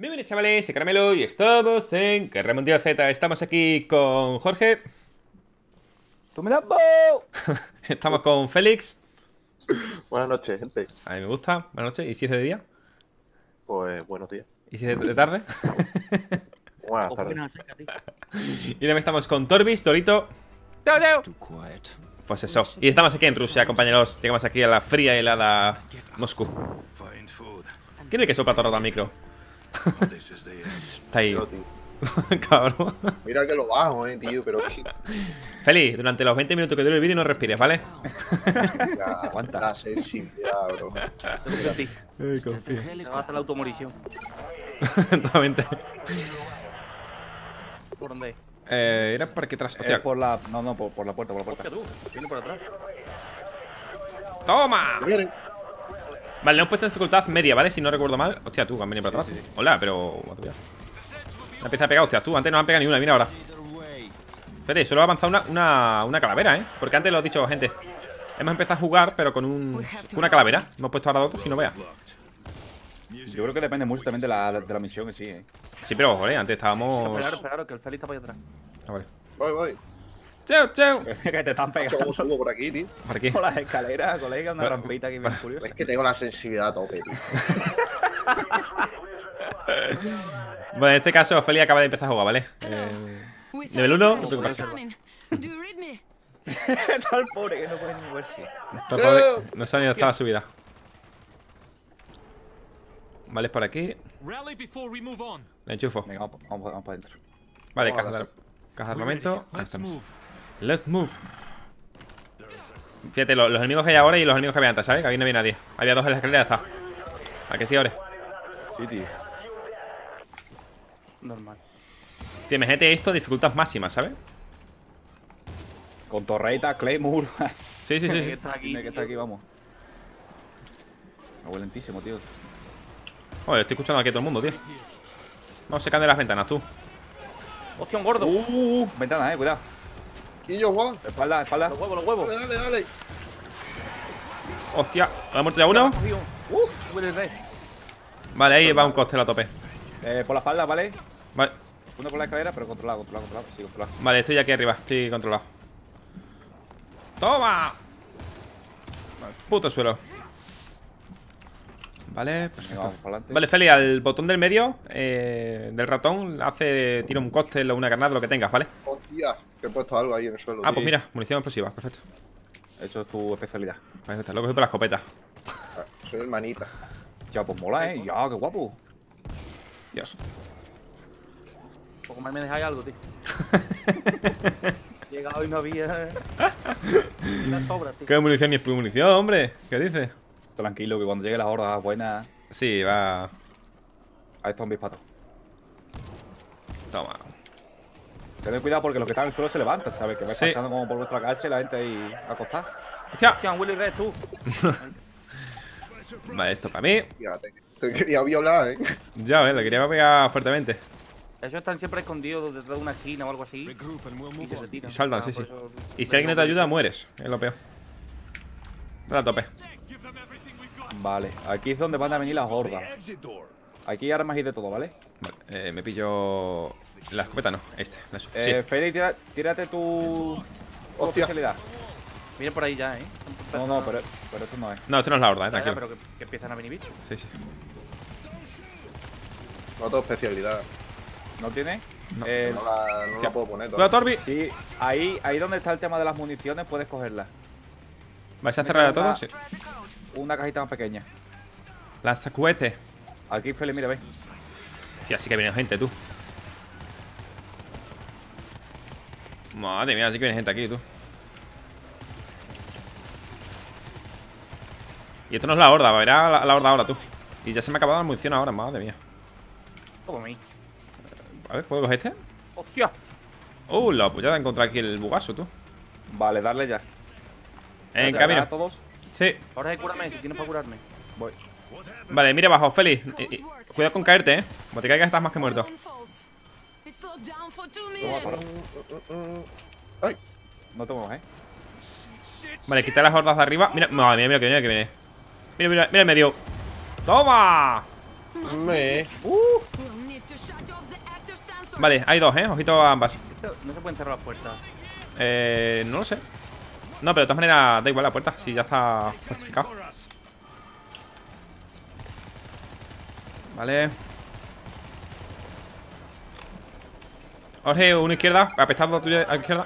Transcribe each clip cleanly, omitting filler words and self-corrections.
Bienvenidos chavales, soy Caramelo y estamos en Guerra Mundial Z. Estamos aquí con Jorge. ¡Tú me das bo! Estamos con Félix. Buenas noches, gente. A mí me gusta, buenas noches. ¿Y si es de día? Pues buenos días. ¿Y si es de tarde? Buenas tardes. Y también estamos con Torbis, Torito. ¡Chao, chao! Pues eso. Y estamos aquí en Rusia, compañeros. Llegamos aquí a la fría y helada Moscú. ¿Quién es el que sopla todo el rato al micro? Está ahí. Yo, tío. Cabrón. Mira que lo bajo, tío, pero Félix, durante los 20 minutos que dure el vídeo no respires, ¿vale? aguanta la sensibilidad, bro. Se va a hacer la automorición. Totalmente. ¿Por dónde? Era por aquí atrás. Hostia. Por la... No, por la puerta, Hostia, tú. Viene por atrás. ¡Toma! Miren, Vale, le hemos puesto en dificultad media, ¿vale? Si no recuerdo mal. Hostia, tú, que han venido para atrás. Hola, pero... Me empieza a pegar, hostia, tú. Antes no me han pegado ni una, mira ahora. Espérate, solo ha avanzado una calavera, ¿eh? Porque antes lo he dicho, gente. Hemos empezado a jugar, pero con una calavera. Hemos puesto ahora dos y no veas. Yo creo que depende mucho también de la misión en sí, Sí, pero, joder, antes estábamos... Esperaros, que el Félix está para allá atrás. Ah, vale. voy. ¡Chao, chao! Que te están Yo pegando como subo por aquí, tío. ¿Por aquí? por las escaleras, colega, una Bueno, rampita aquí bien curiosa. Es que tengo la sensibilidad a tope, tío. Bueno, en este caso, Feli acaba de empezar a jugar, ¿vale? Nivel 1, no sé qué pasa. Está el pobre que no puede ni moverse. No se ha ni hasta la subida. Vale, es por aquí. Le enchufo. Venga, vamos para adentro. Vale, Vamos a caja de armamento. Ahí estamos. Let's move. Fíjate, los enemigos que hay ahora y los enemigos que había antes, ¿sabes? Que aquí no había nadie. Había dos en la escalera, ya está. ¿A que sí, ahora? Sí, tío. Normal. Tío, imagínate esto, dificultad máxima, ¿sabes? Con torreta, Claymore. Sí, sí, Tiene que sí. estar aquí. Tiene que estar aquí, vamos. Me huele lentísimo, tío. Joder, estoy escuchando aquí a todo el mundo, tío. Vamos secando las ventanas, tú. ¡Hostia, un gordo! Ventana, cuidado. Y yo, Juan. Espalda. Los huevos. Dale. Hostia, ¿ha muerto ya uno? Huele el rey. Vale, ahí va un cóctel a tope. Por la espalda, ¿vale? Vale, Uno por la escalera, pero controlado. Sí, controlado. vale, estoy aquí arriba, estoy controlado. ¡Toma! Puto suelo. Vale, Venga, perfecto. vamos para adelante. Vale, Feli, al botón del medio del ratón tira un cóctel o una granada, lo que tengas, ¿vale? Hostia, que he puesto algo ahí en el suelo. Ah, pues mira, munición explosiva, perfecto. Eso es tu especialidad. Perfecto, lo cogí por la escopeta. Soy hermanita. Ya, pues mola, Ya, qué guapo. Dios. Poco más me dejáis algo, tío. Llegado y no había. Las sobras, tío. ¿Qué munición ni munición, hombre? ¿Qué dices? Tranquilo, que cuando llegue la horda buena, Sí, va. hay zombies para todo. Toma. Tened cuidado porque los que están en el suelo se levantan, ¿sabes? Que vais Sí. pasando como por vuestra calle y la gente ahí acostada. ¡Hostia! Hostia, un Willy Red, tú. Vale, esto para mí. Fíjate. Te quería violar, Ya ves, le quería pegar fuertemente. Ellos están siempre escondidos detrás de una esquina o algo así. Y que se tiran. Y saltan, Ah, sí, por sí. eso- Y si alguien no te ayuda, mueres. Es lo peor. Dale a tope. Vale, aquí es donde van a venir las hordas. Aquí hay armas y de todo, ¿vale? Vale, me pillo. La escopeta no, la sí. Félix, tírate tu Hostia. especialidad. Vienen por ahí ya, No, pero esto no es. No, esto no es la horda, Ya, ya, tranquilo. pero que empiezan a venir bichos. Sí, sí. No tengo especialidad. ¿No tiene? No. No la puedo poner. Cuidado, todavía. Torbi. Sí, ahí donde está el tema de las municiones puedes cogerlas. ¿Vais a cerrar a todos? Sí. Una cajita más pequeña. Lanzacohete. Aquí, Félix, mira, ve. Sí, así que viene gente, tú. Madre mía, así que viene gente aquí, tú. Y esto no es la horda, verá la horda ahora, tú. Y ya se me ha acabado la munición ahora, madre mía. Como a mí. A ver, ¿puedo coger este? ¡Hostia! La pues ya he encontrado aquí el bugazo, tú. Vale, darle ya. En ¿Ya camino. a todos? Sí. Ahora hay que curarme, si tienes para curarme. Voy. Vale, mira abajo, Félix. Cuidado con caerte, Como te caigas estás más que muerto. Ay, No te muevas, Vale, quitar las hordas de arriba. Mira, madre mía, mira que viene, que viene. Mira el medio. ¡Toma! Me. Vale, hay dos, ojito a ambas. No se pueden cerrar las puertas. No lo sé. No, pero de todas maneras da igual la puerta, si ya está fortificado. Vale. Jorge, uno izquierda, apestado tuyo a la izquierda.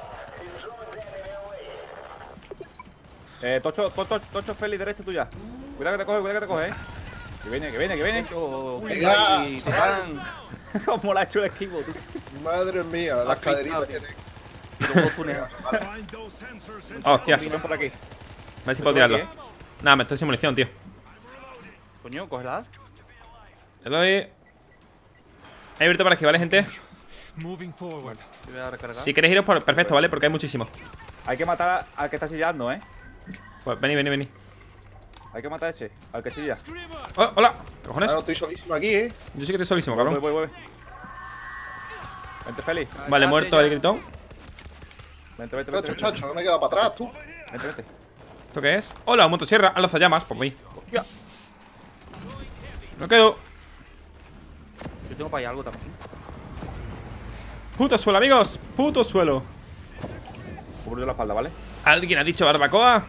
Tocho Feli, derecha tuya. Cuidado que te coge, Que viene. Venga. Y te van. Como la ha hecho el esquivo, tú. Madre mía, las caderitas que tengo. Y luego tuneas. Hostias. Ven por aquí. A ver si puedo tirarlo. Nada, me estoy sin munición, tío. Coño, cógelas. Le doy. He abierto para aquí, ¿vale, gente? Te voy a recargar. Si queréis iros por perfecto, ¿vale? Porque hay muchísimos. Hay que matar al que está chillando, Pues vení. Hay que matar a ese, al que chilla. Oh, hola. ¿Qué cojones? Claro, estoy solísimo aquí, Yo sí que estoy solísimo, cabrón. Voy. Vente, Feli. Vale, muerto el gritón. Vente. Chacho, no me he quedado para atrás, tú. Vente. ¿Esto qué es? Hola, un motosierra, al lanzallamas. Pues voy. Hostia. No quedo. Yo tengo para allá algo también. Puto suelo, amigos. Puto suelo. Cubro yo la espalda, ¿vale? ¿Alguien ha dicho barbacoa?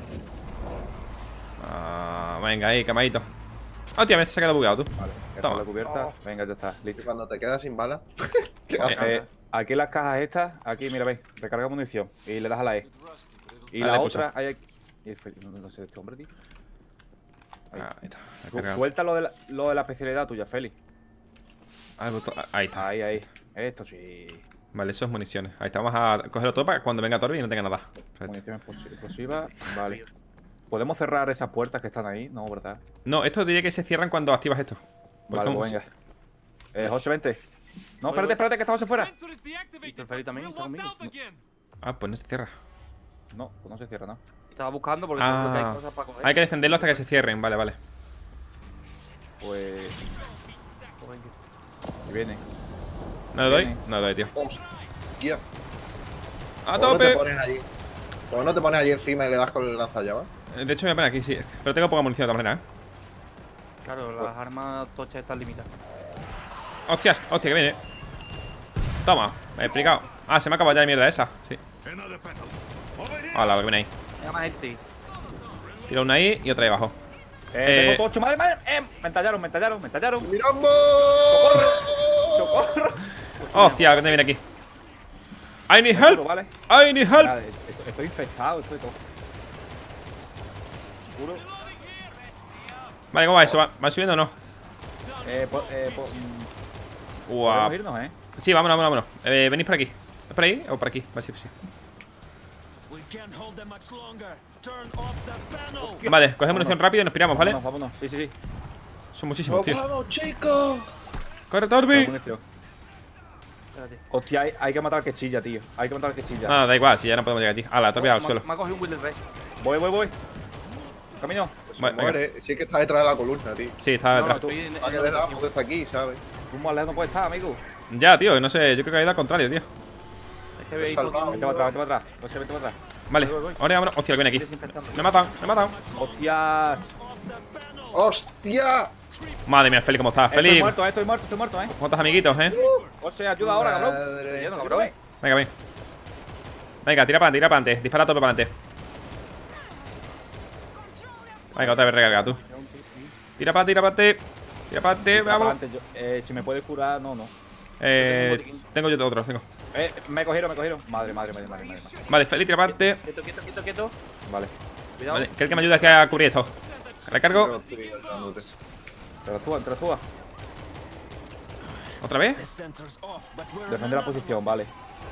Ah, venga, ahí, camadito. Hostia, me se ha quedado bugueado, tú. Vale, Toma. la cubierta. Venga, ya está, Y listo. cuando te quedas sin balas, ¿qué haces? Aquí en las cajas estas, aquí, mira, veis, recarga munición. Y le das a la E. Y Vale, la pulsa. otra, hay aquí. Y el Feli, no sé de este hombre, tío. Ah, ahí está. Recargado. Suelta lo de la especialidad tuya, Feli. Ah, el botón. Ahí está. Ahí. Esto sí. Vale, eso es municiones. Ahí está, vamos a cogerlo todo para cuando venga Torbi y no tenga nada. Perfecto. Munición explosiva. Vale. ¿Podemos cerrar esas puertas que están ahí? No, ¿verdad? No, esto diría que se cierran cuando activas esto. Porque Vale, como- pues venga. José, vente. No, espérate, que estamos afuera. ¿Y el Feli también está conmigo? Ah, pues no se cierra. No, pues no se cierra, no. Estaba buscando porque seguro que hay Ah, cosas para coger. hay que defenderlo hasta que se cierren. Vale. Pues. Pues venga. Y viene. ¿No le doy? Viene. No le doy, tío. Hostia. ¡A ¿Por qué no te tope! pones allí? ¿Por qué no te pones allí encima y le das con el lanzallamas? De hecho, me voy a poner aquí, sí. Pero tengo poca munición de todas maneras, Claro, las armas tochas están limitadas. Hostia, que viene. Toma, me he explicado. Ah, se me ha acabado ya de mierda esa. Sí. Hola, lo que viene ahí. Venga, más gente. Tiro una ahí y otra ahí abajo. Tengo tocho, madre. Me entallaron. ¡Miramos! ¡Socorro! Hostia, que te viene aquí. I need help. Vale. I need help. Nada, estoy infectado, estoy todo. Seguro. Vale, ¿cómo va eso? ¿Va subiendo o no? Podemos irnos, Sí, vámonos. Venís por aquí. ¿Es por ahí o por aquí? Sí. Vale, cogemos munición rápido y nos piramos, ¿vale? Vámonos. Sí. Son muchísimos, tío. ¡Vamos, chicos! ¡Corre, Torbi! Munición. Espérate. Hostia, hay que matar al que chilla, tío. Hay que matar al que chilla. No, da igual, si ya no podemos llegar aquí. Ah, la Torbi al suelo. Me ha cogido un Wilder Red. Voy. Camino. Vale, venga. Muere. Sí que está detrás de la columna, tío. Sí, está detrás. tú- Estoy en Para que le damos desde aquí, ¿sabes? Tú más lejos no puedes estar, amigo. Ya, tío, no sé, yo creo que ha ido al contrario, tío. Es que veis Salvado. Vente para atrás. José, vente para atrás. Vale, Voy. ahora vámonos. Hostia, que viene aquí. desinfectando. Me he matado. Hostias. ¡Hostia! Madre mía, Feli, ¿cómo estás? Estoy Feli, muerto, ¿Cómo estás, amiguitos, José, ayuda ahora, cabrón. Madre. Yendo, cabrón. Venga, ven. Venga, tira para adelante. Dispara a tope para adelante. Venga, otra vez recarga, tú. Tira para adelante. Vamos. Si me puedes curar, no. Tengo yo otro, tengo. Me cogieron. Madre. Vale, Feli, tira para adelante. Quieto. Vale. Cuidado. Vale, que el que me ayuda es que a cubrir esto. Recargo. Te la ¿Otra vez? Defender la posición, vale.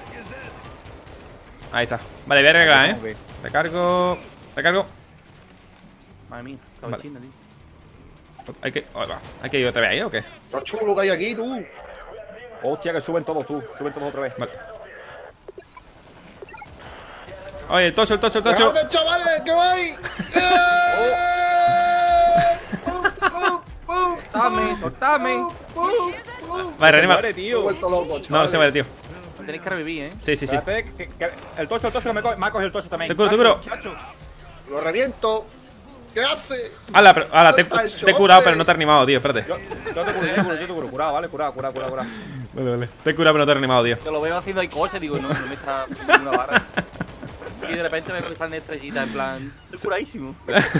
Ahí está. Vale, voy a recargar, Ok. Recargo. Madre mía, Vale. cabechina, tío. Hay que ir otra vez ahí, ¿o qué? ¡Lo chulo que hay aquí, tú! Hostia, que suben todos otra vez. Vale. Oye, el tocho. ¡Dejadme, chavales! ¡Que vais! Soltame. Vale, reanima. Muere, Me he tío. vuelto loco, chavales. No se muere, tío. Tenéis que revivir, Sí. Espérate, que el tocho que me ha cogido el tocho también. Te curo. Chacho. ¡Lo reviento! ¿Qué hace? ¡Hala! ¡Hala! Te Suelta eso, he curado, hombre. pero no te he reanimado, tío. Espérate. Yo te curo. Curado, ¿vale? Curado. Vale, vale. Te he curado, pero no te he reanimado, tío. Yo lo veo haciendo ahí coche, digo, no me está haciendo una barra. Y de repente me salen estrellitas, en plan, estoy curadísimo.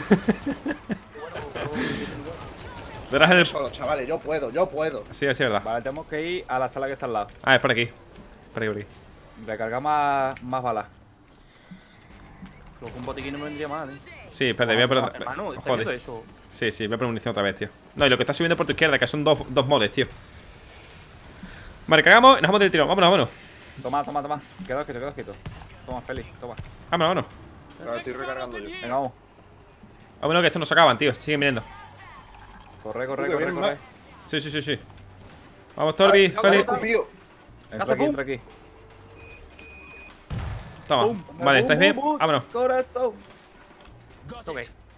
Verás en el... Solo, chavales, yo puedo. Sí, es verdad. Vale, tenemos que ir a la sala que está al lado. Ah, es por aquí. Por aquí. Recargar más balas. Creo que un botiquín no me vendría mal, Sí, espérate, voy a por... Hermano, ¿está Joder. viendo eso? Sí, voy a poner munición otra vez, tío. No, y lo que está subiendo por tu izquierda, que son dos moles, tío. Vale, cargamos y nos vamos del tirón. Vámonos. Toma. Quedaos quieto. Toma, Félix, toma. Vámonos. Ahora estoy recargando yo. Venga, vamos. Vámonos, que estos no se acaban, tío. Siguen viniendo. Corre. vienen más. Sí. Vamos, Torbi, Félix. Tío. Entra aquí. Toma. Pum. Vale, ¿estáis bien? Bum. Vámonos. Corazón. Ok.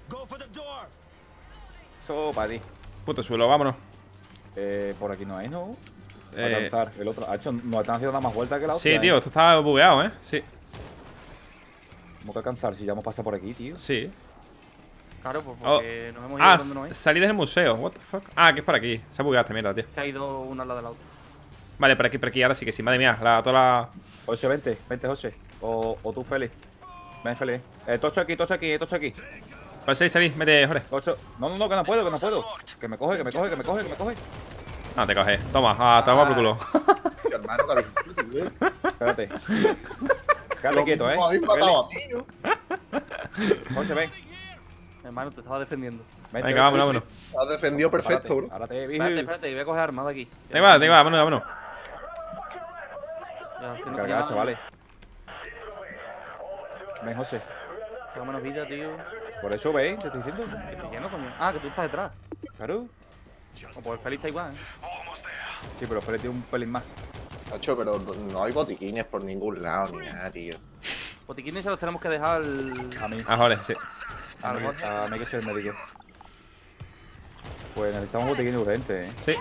Eso para ti. Puto suelo, vámonos. Por aquí no hay, ¿no? Para Eh, alcanzar. El otro. Ha hecho, nos están haciendo más vuelta que la otra. sí, tío, esto está bugueado, ¿eh? Sí. ¿Cómo que alcanzar? Si ya hemos pasado por aquí, tío. Sí. Claro, pues porque nos hemos ido Ah, donde no hay. salí del museo. What the fuck. Ah, que es por aquí. Se ha bugueado esta mierda, tío. Se ha ido una al lado de la otra. Vale, por aquí. Ahora sí que sí. Madre mía, toda la... José, vente, José. O tú, Félix. Ven, Félix. Tocho aquí. Vale, salí. Mete, Jorge. Tocho. No, que no puedo. Que me coge. No, te coges. Toma, toma por culo. Hermano, que habéis... Espérate. Quédate quieto, Me habéis matado a mí, ¿no? José, ven. Hermano, te estaba defendiendo. Vente, Venga, ven, vámonos. Has defendido perfecto, bro. Ahora te Espérate, voy a coger armas de aquí. Ahí va, vámonos. Ya, que no Cargado, tenía- chavales. Ven, José. Tengo menos vida, tío. Por eso, ven, te estoy diciendo. Que estoy lleno, coño. Ah, que tú estás detrás. Claro. O pues el Félix está igual, Sí, pero Félix tiene un pelín más. Nacho, pero no hay botiquines por ningún lado ni nada, tío. Botiquines se los tenemos que dejar al... A mí. Ah, Jorge, sí. A mí que soy el médico. Pues necesitamos botiquín urgente, Sí.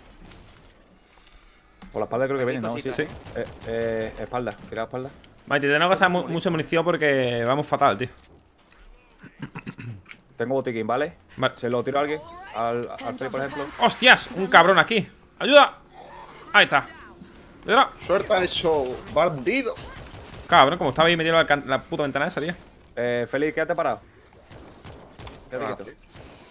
Por la espalda creo que vienen, ¿no? cositas. Sí. Espalda. Tira la espalda. Vale, tenemos que gastar mucha munición porque vamos fatal, tío. Tengo botiquín, ¿vale? Vale. Se lo tiro a alguien. Al Félix, por ejemplo. ¡Hostias! Un cabrón aquí. ¡Ayuda! Ahí está. ¡Ayuda! Suelta eso, bandido. Cabrón, como estaba ahí metido la puta ventana esa, tío. Félix, quédate parado. Quédate Ah, quieto.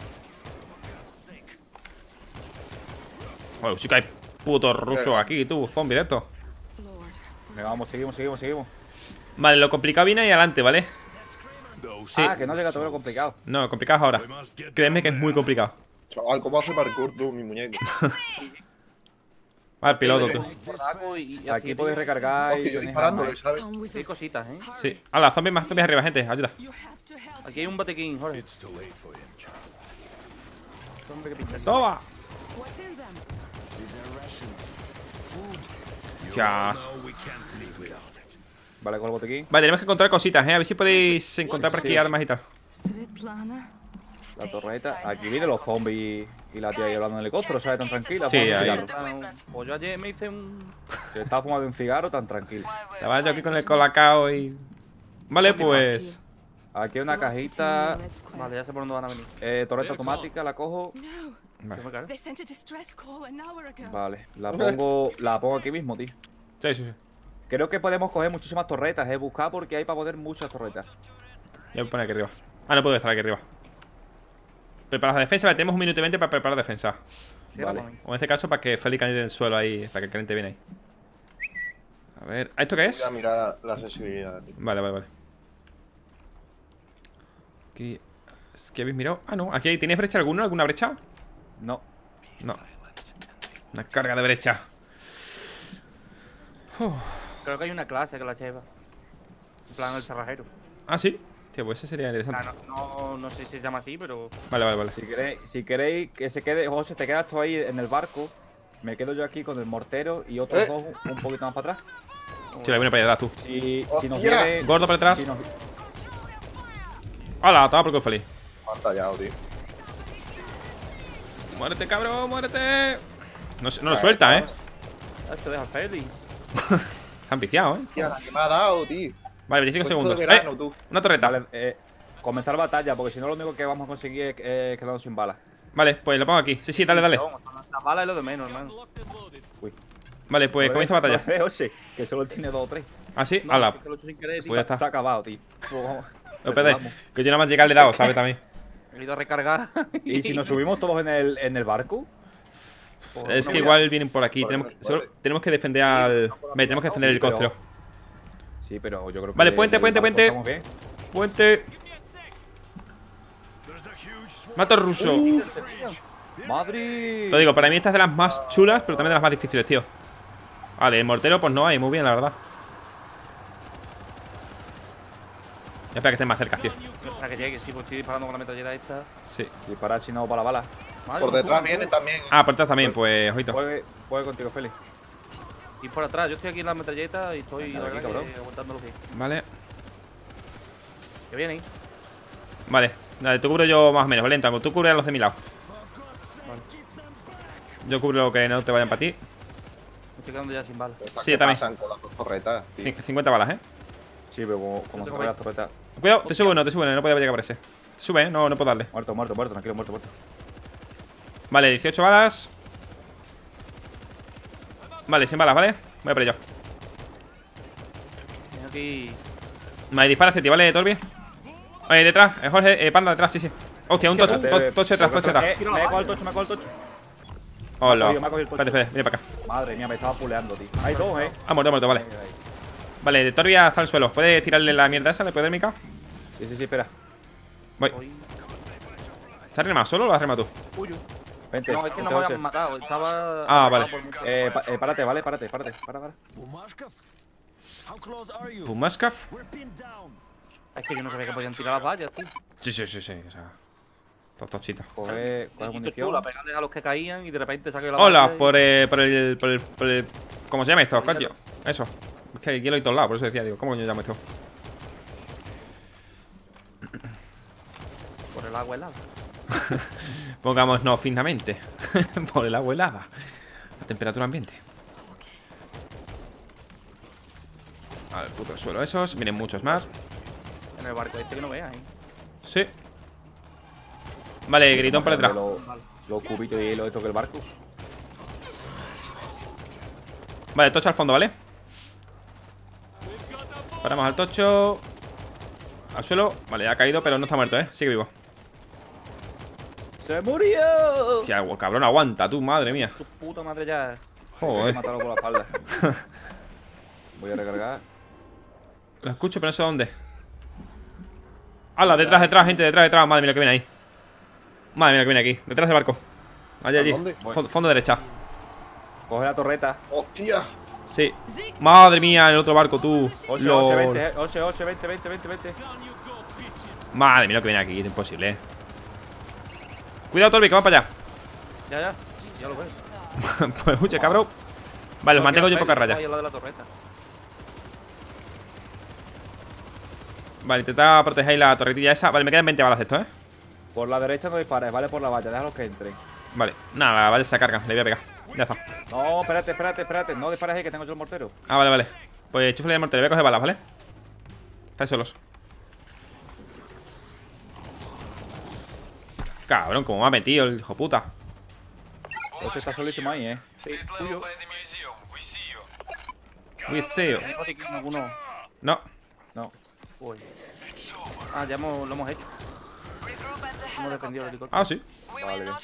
Bueno, sí que hay puto ruso aquí, tú, zombie de esto. Venga, vamos, seguimos. Vale, lo complicado viene ahí adelante, ¿vale? Sí. Ah, que no llega todo lo complicado. No, lo complicado es ahora. Créeme que es muy complicado. Chaval, ¿cómo hace parkour tú, mi muñeco? Vale, el piloto, tú. Borraco y Aquí podéis recargar Hostia, y yo tenéis disparándole, armas. ¿sabes? Hay cositas, Sí. Hala, zombies más zombies arriba, gente. Ayuda. Aquí hay un botiquín, Jorge. Hombre, que pinta. ¡Toma! Dios. Vale, con el botiquín. Vale, tenemos que encontrar cositas, A ver si podéis encontrar por aquí armas y tal. Svetlana. La torreta. Aquí vienen los zombies y la tía ahí hablando en el helicóptero, ¿sabes? Tan tranquila. Sí, fumando un ahí. cigarro. Pues yo ayer me hice un... Que estaba fumando un cigarro tan tranquilo. Estaba yo aquí con el colacao y... Vale, pues... Aquí hay una cajita. Vale, ya sé por dónde van a venir. Torreta automática, la cojo. No. Vale. ¿Qué me carga? They sent a distress call an hour ago. Vale, la pongo aquí mismo, tío. Sí. Creo que podemos coger muchísimas torretas, buscar porque hay para poner muchas torretas. Ya me pone aquí arriba. Ah, no puedo estar aquí arriba. Preparar la defensa, vale, tenemos 1 minuto y 20 para preparar la defensa. Sí, Vale. para mí. O en este caso para que Félix caliente en el suelo ahí, para que caliente bien ahí. A ver, ¿esto qué es? Voy a mirar la accesibilidad, tío. Vale. Aquí... ¿Qué habéis mirado? Ah, no. ¿Aquí ¿tienes brecha alguna? ¿Alguna brecha? No. No. Una carga de brecha. Creo que hay una clase que la lleva. En plan, el cerrajero. Ah, sí. Tío, pues ese sería interesante. No sé si se llama así, pero... Vale. Si queréis que se quede, José, te quedas tú ahí en el barco. Me quedo yo aquí con el mortero y otros dos un poquito más para atrás. Tío, la viene para allá atrás, tú. Si nos ¡Hostia! viene. Gordo para atrás. si nos- ¡Hala! Toma por culo, Félix. Me han tallado, tío. ¡Muérete, cabrón! ¡Muérete! No lo suelta, Esto deja Félix. Se han viciado, Tía, la que me ha dado, tío. Vale, 25 Puesto de segundos. verano, tú. Una torreta. Vale, Comenzar batalla, porque si no lo único que vamos a conseguir es quedarnos sin balas. Vale, pues lo pongo aquí. Sí, dale, dale. Las balas es lo de menos, hermano. Uy. Vale, pues comienza batalla. Oye, que solo tiene 2 o 3. ¿Ah, sí? No, Hala. es que lo he hecho sin querer, tío. Pues ya está. Se ha acabado, tío. Pues vamos. No pede. Que yo nada más llegar le he dado, ¿sabes? También. He ido a recargar. ¿Y si nos subimos todos en el barco? Es no que voy igual vienen por aquí. Vale, Tenemos que defender al. Vale, tenemos que defender el helicóptero. Sí, pero yo creo que. Vale, puente, el puente, barco puente. estamos bien. Puente. Mato ruso. ¡Madre! Te digo, para mí esta es de las más chulas, pero también de las más difíciles, tío. Vale, el mortero pues no hay, muy bien, la verdad. Espera que esté más cerca, tío. Para que llegue, sí, pues estoy disparando con la metralleta esta. Sí. Disparar si no para la bala. Madre, Por no detrás subo, viene no también. Ah, por detrás también, pues, ojito. Puede contigo, Félix. subo. Y por atrás, yo estoy aquí en la metralleta y estoy Venga, la verdad, aquí, cabrón. que aguantando lo que. Vale. Que viene ahí. Vale, dale, tú cubro yo más o menos, ¿vale? Tú cubre a los de mi lado. Yo cubro lo que no te vayan para ti. Me estoy quedando ya sin balas. Estas Sí, que también. pasan con las dos torretas, tío. 50 balas, ¿eh? Sí, pero como se tengo pone ahí. la torreta. Cuidado, te subo, no, no puedo llegar por ese. Te sube, ¿eh? No puedo darle. Muerto, tranquilo, muerto. Vale, 18 balas. Vale, 100 balas, ¿vale? Voy a por ello. Viene aquí. Vale, dispara hacia ti, ¿vale, Torbi? Detrás, Jorge, Panda, detrás, sí. Hostia, un tocho, tocho detrás, tocho detrás. Me ha cogido el tocho, me ha cogido el tocho. Hola. me ha cogido el tocho. Espérate, viene para acá. Madre mía, me estaba puleando, tío. Hay dos, Ah, muerto, vale. Vale, Torbi hasta el suelo. ¿Puedes tirarle la mierda esa? ¿Le puedes dar mica? Sí, espera. Voy. Voy. ¿Se ha remado solo o lo has remado tú? Uy. Vente. No, es que no vente, me José. habían matado. Estaba. Ah, vale. por mucho. Párate, ¿vale? Párate. Para. Bumashkov? How close are you? Pumaskaf. We're pinned down. Es que yo no sabía que podían tirar las vallas, tío. Sí. O sea. Tochita. Coge Tú, munición. la pegarle a los que caían y de repente saqué la Hola, valla y- por el. ¿Cómo se llama esto, coño? Eso. Es que aquí lo he todos lados, por eso decía, digo, ¿cómo coño llamo esto? Por el agua helada. Pongámonos finamente. Por el agua helada. La temperatura ambiente. Al puto suelo esos. Miren muchos más. En el barco este que no veas, ¿eh? Sí. Vale, gritón por detrás. Los cubitos y hielo estos que el barco. Vale, tocho al fondo, ¿vale? Paramos al tocho. Al suelo. Vale, ya ha caído, pero no está muerto, ¿eh? Sigue vivo. ¡Se murió! Hostia, cabrón, aguanta tú, madre mía. Tu puta madre ya. Voy a Joder. matarlo por la espalda. Voy a recargar. Lo escucho, pero no sé dónde. ¡Hala! Detrás, gente, detrás. Madre mía, lo que viene ahí. Madre mía, lo que viene aquí. Detrás del barco. Allí. ¿Dónde? Fondo derecha. Coge la torreta. ¡Hostia! Sí. Madre mía, el otro barco, tú. Ose, Lol. 20, 20. Madre mía, lo que viene aquí. Es imposible, Cuidado, Torbi, que va para allá. Ya lo ves. Pues escucha, cabrón. Vale, los mantengo yo en poca raya. Ahí al lado de la torreta. Vale, intenta proteger la torretilla esa. Vale, me quedan 20 balas de esto, Por la derecha no dispares, vale por la valla, déjalos que entren. Vale, nada, la valla se carga. Le voy a pegar. Ya está. No, espérate. No dispares ahí que tengo yo el mortero. Ah, vale. Pues chúfale el mortero. Voy a coger balas, ¿vale? Estáis solos. Cabrón, como me ha metido el hijo puta. Ose está solísimo ahí, Sí, tuyo. Visteo. No sé quién, alguno. No. No. Uy. Ah, ya lo hemos hecho. Hemos defendido el helicóptero. Ah, sí. Vale, bien.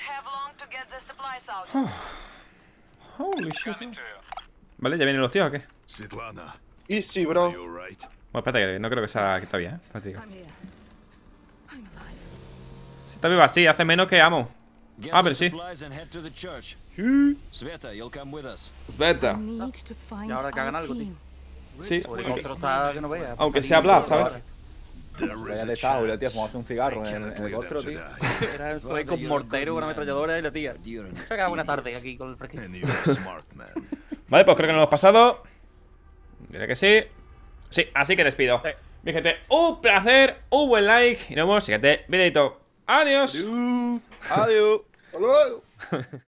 Holy shit. Vale, ¿ya vienen los tíos o qué? Svetlana, Easy, bro. you alright? Bueno, espérate, que no creo que sea aquí todavía, No te digo. I'm here. I'm alive. Si está viva, sí, hace menos que amo. Get Ah, the pero sí. supplies and head to the church. Sveta, you'll come with us. Sveta. I need to find Y ahora que hagan our algo, tío. team. Sí. El helicóptero está que no veas. Aunque sea hablar, ¿sabes? Ya le está, y la tía fumamos un cigarro en el helicóptero, tío. Era fue con mortero, con una ametralladora y la tía. Se acaba una tarde aquí con el fresquito. And you're a smart man. Vale, pues creo que nos hemos pasado. Diré que sí. Sí, así que despido. Sí. Mi gente, un placer, un buen like y nos vemos en el siguiente videito. Adiós. Adiós. ¡Hasta luego!